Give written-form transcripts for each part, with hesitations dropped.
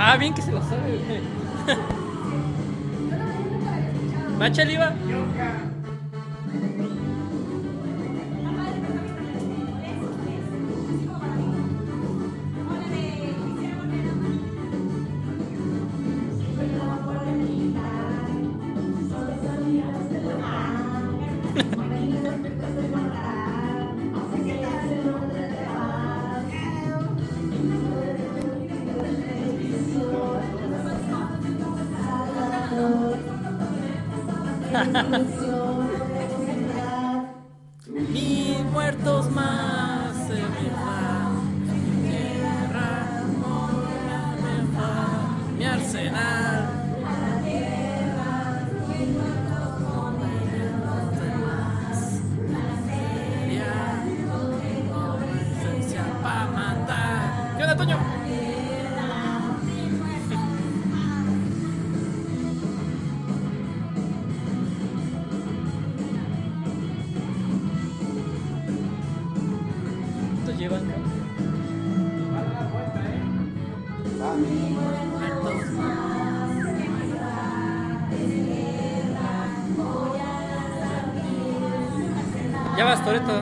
Ah, bien que se lo sabe, güey. ¿Macha el IVA? Mil muertos más se me van. Mi tierra, me va. Mi arsenal. Para matar. ¿Qué onda, Toño? ¿Cuántos llevan? Ya vas, Toreto.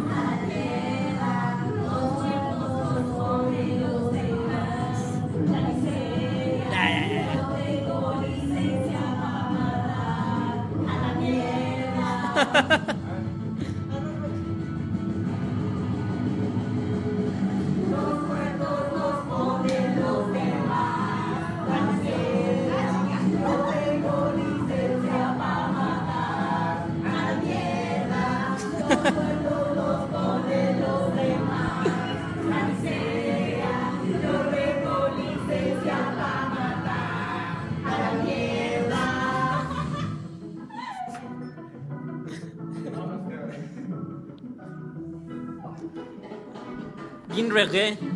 Bien reggae.